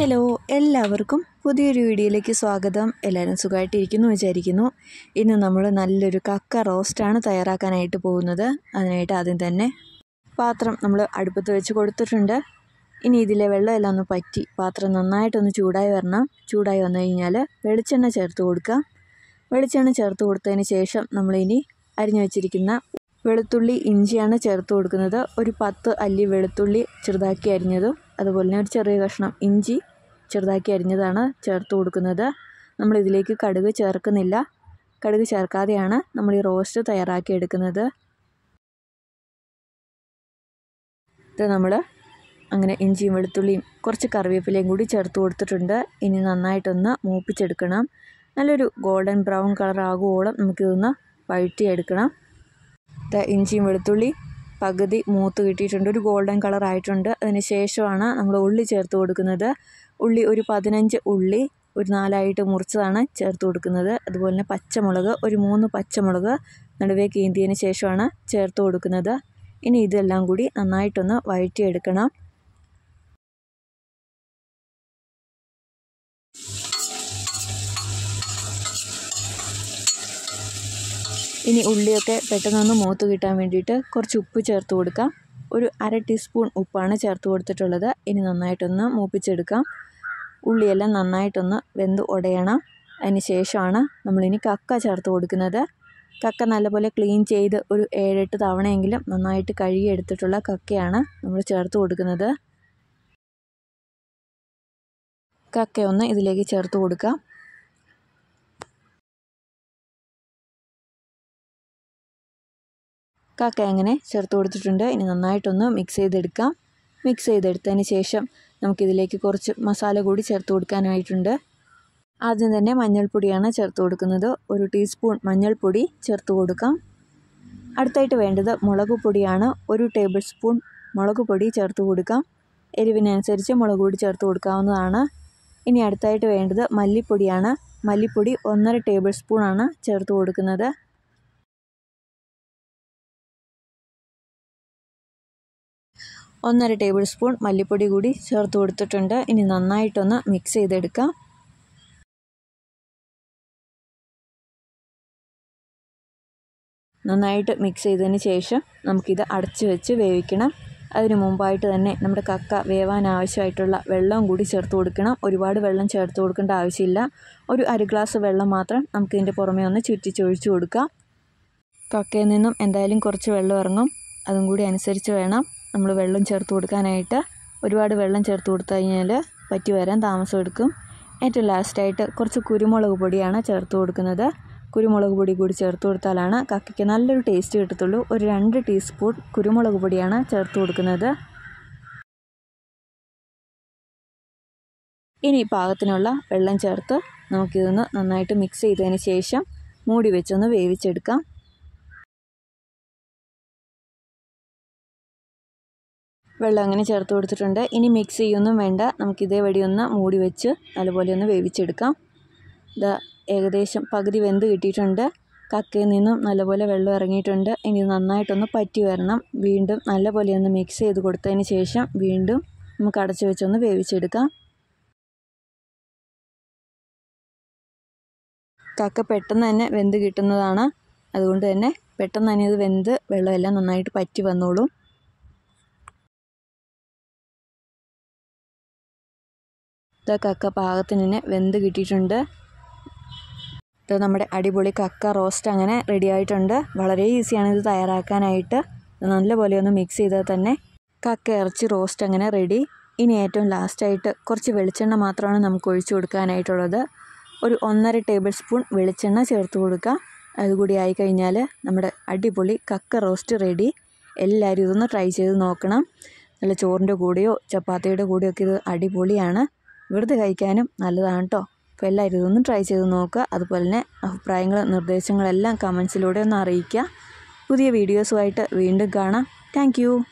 Hello, എല്ലാവർക്കും പുതിയൊരു വീഡിയോയിലേക്ക് സ്വാഗതം. എല്ലാവരും സുഖമായിട്ടിരിക്കുന്നു വിചാരിക്കുന്നു. ഇന്ന് നമ്മൾ നല്ലൊരു കക്ക റോസ്റ്റാണ് തയ്യാറാക്കാനായിട്ട് പോകുന്നത്. അതിനായിട്ട് ആദ്യം തന്നെ പാത്രം നമ്മൾ അടുപ്പത്ത് വെച്ച് കൊടുത്തിട്ടുണ്ട്. ഇനി ഇതിലെ വെള്ളമെല്ലാം ഒന്ന് പറ്റി പാത്രം നന്നായിട്ടൊന്ന് ചൂടായി വരണം. ചൂടായി വന്നു കഴിഞ്ഞാൽ വെളിച്ചെണ്ണ ചേർത്ത് കൊടുക്കുക. വെളിച്ചെണ്ണ ചേർത്ത് കൊടുത്തതിന് ശേഷം നമ്മളിനി അരിഞ്ഞു വെച്ചിരിക്കുന്ന വെളുത്തുള്ളി ഇഞ്ചിയാണ് ചേർത്ത് കൊടുക്കുന്നത്. ഒരു 10 അല്ലി വെളുത്തുള്ളി ചെറുതാക്കി അരിഞ്ഞതും അതുപോലെ തന്നെ ഒരു ചെറിയ കഷ്ണം ഇഞ്ചി ചെറുതാക്കി അരിഞ്ഞതാണ് ചേർത്ത് കൊടുക്കുന്നത്. നമ്മളിതിലേക്ക് കടുക് ചേർക്കുന്നില്ല. കടുക് ചേർക്കാതെയാണ് നമ്മൾ ഈ റോസ്റ്റ് തയ്യാറാക്കി എടുക്കുന്നത്. ഇത് നമ്മൾ അങ്ങനെ ഇഞ്ചിയും വെളുത്തുള്ളിയും കുറച്ച് കറിവേപ്പിലയും കൂടി ചേർത്ത് കൊടുത്തിട്ടുണ്ട്. ഇനി നന്നായിട്ടൊന്ന് മൂപ്പിച്ചെടുക്കണം. നല്ലൊരു ഗോൾഡൻ ബ്രൗൺ കളർ ആകുവോളം നമുക്കിതൊന്ന് വഴറ്റിയെടുക്കണം. ഇഞ്ചിയും വെളുത്തുള്ളി പകുതി മൂത്ത് കിട്ടിയിട്ടുണ്ട്, ഒരു ഗോൾഡൻ കളർ ആയിട്ടുണ്ട്. അതിന് ശേഷമാണ് നമ്മൾ ഉള്ളി ചേർത്ത് കൊടുക്കുന്നത്. ഉള്ളി ഒരു 15 ഉള്ളി ഒരു 4ആയിട്ട് മുറിച്ചതാണ് ചേർത്ത് കൊടുക്കുന്നത്. അതുപോലെ തന്നെ പച്ചമുളക് ഒരു 3 പച്ചമുളക് നടുവേ കീന്തിയതിന് ശേഷമാണ് ചേർത്ത് കൊടുക്കുന്നത്. ഇനി ഇതെല്ലാം കൂടി നന്നായിട്ടൊന്ന് വഴറ്റിയെടുക്കണം. ഇനി ഉള്ളിയൊക്കെ പെട്ടെന്നൊന്ന് മൂത്ത് കിട്ടാൻ വേണ്ടിയിട്ട് കുറച്ച് ഉപ്പ് ചേർത്ത് കൊടുക്കാം. ഒരു 1/2 ടീസ്പൂൺ ഉപ്പാണ് ചേർത്ത് കൊടുത്തിട്ടുള്ളത്. ഇനി നന്നായിട്ടൊന്ന് മൂപ്പിച്ചെടുക്കാം. ഉള്ളിയെല്ലാം നന്നായിട്ടൊന്ന് വെന്ത് ഉടയണം. അതിന് ശേഷമാണ് നമ്മളിനി കക്ക ചേർത്ത് കൊടുക്കുന്നത്. കക്ക നല്ലപോലെ ക്ലീൻ ചെയ്ത് ഒരു 7-8 തവണയെങ്കിലും നന്നായിട്ട് കഴുകി എടുത്തിട്ടുള്ള കക്കയാണ് നമ്മൾ ചേർത്ത് കൊടുക്കുന്നത്. കക്കയൊന്ന് ഇതിലേക്ക് ചേർത്ത് കൊടുക്കാം. കക്ക അങ്ങനെ ചേർത്ത് കൊടുത്തിട്ടുണ്ട്. ഇനി നന്നായിട്ടൊന്ന് മിക്സ് ചെയ്തെടുക്കാം. മിക്സ് ചെയ്തെടുത്തതിന് ശേഷം നമുക്കിതിലേക്ക് കുറച്ച് മസാല കൂടി ചേർത്ത് കൊടുക്കാനായിട്ടുണ്ട്. ആദ്യം തന്നെ മഞ്ഞൾപ്പൊടിയാണ് ചേർത്ത് കൊടുക്കുന്നത്. 1 ടീസ്പൂൺ മഞ്ഞൾപ്പൊടി ചേർത്ത് കൊടുക്കാം. അടുത്തായിട്ട് വേണ്ടത് മുളക് പൊടിയാണ്. 1 ടേബിൾ സ്പൂൺ മുളക് പൊടി ചേർത്ത് കൊടുക്കാം. എരിവിനനുസരിച്ച് മുളക് പൊടി ചേർത്ത് കൊടുക്കാവുന്നതാണ്. ഇനി അടുത്തായിട്ട് വേണ്ടത് മല്ലിപ്പൊടിയാണ്. മല്ലിപ്പൊടി 1.5 ടേബിൾ സ്പൂണാണ് ചേർത്ത് കൊടുക്കുന്നത്. ഒന്നര ടേബിൾ സ്പൂൺ മല്ലിപ്പൊടി കൂടി ചേർത്ത് കൊടുത്തിട്ടുണ്ട്. ഇനി നന്നായിട്ടൊന്ന് മിക്സ് ചെയ്തെടുക്കാം. നന്നായിട്ട് മിക്സ് ചെയ്തതിന് ശേഷം നമുക്കിത് അടച്ച് വെച്ച് വേവിക്കണം. അതിന് മുമ്പായിട്ട് തന്നെ നമ്മുടെ കക്ക വേവാൻ ആവശ്യമായിട്ടുള്ള വെള്ളം കൂടി ചേർത്ത് കൊടുക്കണം. ഒരുപാട് വെള്ളം ചേർത്ത് കൊടുക്കേണ്ട ആവശ്യമില്ല. ഒരു 1/2 ഗ്ലാസ് വെള്ളം മാത്രം നമുക്കിതിൻ്റെ പുറമേ ഒന്ന് ചുറ്റിച്ചൊഴിച്ച് കൊടുക്കാം. കക്കയിൽ നിന്നും എന്തായാലും കുറച്ച് വെള്ളം ഇറങ്ങും. അതും കൂടി അനുസരിച്ച് വേണം നമ്മൾ വെള്ളം ചേർത്ത് കൊടുക്കാനായിട്ട്. ഒരുപാട് വെള്ളം ചേർത്ത് കൊടുത്തു കഴിഞ്ഞാൽ പറ്റി വരാൻ താമസം എടുക്കും. ഏറ്റവും ലാസ്റ്റായിട്ട് കുറച്ച് കുരുമുളക് പൊടിയാണ് ചേർത്ത് കൊടുക്കുന്നത്. കുരുമുളക് പൊടി കൂടി ചേർത്ത് കൊടുത്താലാണ് കക്കയ്ക്ക് നല്ലൊരു ടേസ്റ്റ് കിട്ടത്തുള്ളൂ. ഒരു 2 ടീസ്പൂൺ കുരുമുളക് പൊടിയാണ് ചേർത്ത് കൊടുക്കുന്നത്. ഇനി പാകത്തിനുള്ള വെള്ളം ചേർത്ത് നമുക്കിതൊന്ന് നന്നായിട്ട് മിക്സ് ചെയ്തതിന് ശേഷം മൂടി വെച്ചൊന്ന് വേവിച്ചെടുക്കാം. വെള്ളം അങ്ങനെ ചേർത്ത് കൊടുത്തിട്ടുണ്ട്. ഇനി മിക്സ് ചെയ്യൊന്നും വേണ്ട. നമുക്കിതേ വഴി ഒന്ന് മൂടി വെച്ച് നല്ലപോലെ ഒന്ന് വേവിച്ചെടുക്കാം. ഇത് ഏകദേശം പകുതി വെന്ത് കിട്ടിയിട്ടുണ്ട്. കക്കയിൽ നിന്നും നല്ലപോലെ വെള്ളം ഇറങ്ങിയിട്ടുണ്ട്. ഇനി നന്നായിട്ടൊന്ന് പറ്റി വരണം. വീണ്ടും നല്ലപോലെ ഒന്ന് മിക്സ് ചെയ്ത് കൊടുത്തതിന് ശേഷം വീണ്ടും നമുക്ക് അടച്ചു വെച്ചൊന്ന് വേവിച്ചെടുക്കാം. കക്ക പെട്ടെന്ന് തന്നെ വെന്ത് കിട്ടുന്നതാണ്. അതുകൊണ്ട് തന്നെ പെട്ടെന്ന് തന്നെ ഇത് വെന്ത് വെള്ളമെല്ലാം നന്നായിട്ട് പറ്റി വന്നോളും. കക്ക പാകത്തിന് തന്നെ വെന്ത് കിട്ടിയിട്ടുണ്ട്. ഇത് നമ്മുടെ അടിപൊളി കക്ക റോസ്റ്റ് അങ്ങനെ റെഡി ആയിട്ടുണ്ട്. വളരെ ഈസിയാണ് ഇത് തയ്യാറാക്കാനായിട്ട്. നല്ലപോലെ ഒന്ന് മിക്സ് ചെയ്താൽ തന്നെ കക്ക ഇറച്ചി റോസ്റ്റ് അങ്ങനെ റെഡി. ഇനി ഏറ്റവും ലാസ്റ്റായിട്ട് കുറച്ച് വെളിച്ചെണ്ണ മാത്രമാണ് നമുക്ക് ഒഴിച്ചു കൊടുക്കാനായിട്ടുള്ളത്. ഒരു 1.5 ടേബിൾ സ്പൂൺ വെളിച്ചെണ്ണ ചേർത്ത് കൊടുക്കാം. അതുകൂടി ആയിക്കഴിഞ്ഞാൽ നമ്മുടെ അടിപൊളി കക്ക റോസ്റ്റ് റെഡി. എല്ലാവരും ഇതൊന്ന് ട്രൈ ചെയ്ത് നോക്കണം. നല്ല ചോറിൻ്റെ കൂടെയോ ചപ്പാത്തിയുടെ കൂടെയോ ഒക്കെ ഇത് അടിപൊളിയാണ്. വെറുതെ കഴിക്കാനും നല്ലതാണ് കേട്ടോ. അപ്പോൾ എല്ലാവരും ഇതൊന്ന് ട്രൈ ചെയ്ത് നോക്കുക. അതുപോലെ തന്നെ അഭിപ്രായങ്ങളും നിർദ്ദേശങ്ങളെല്ലാം കമൻസിലൂടെ ഒന്ന് അറിയിക്കുക. പുതിയ വീഡിയോസുമായിട്ട് വീണ്ടും കാണാം. താങ്ക്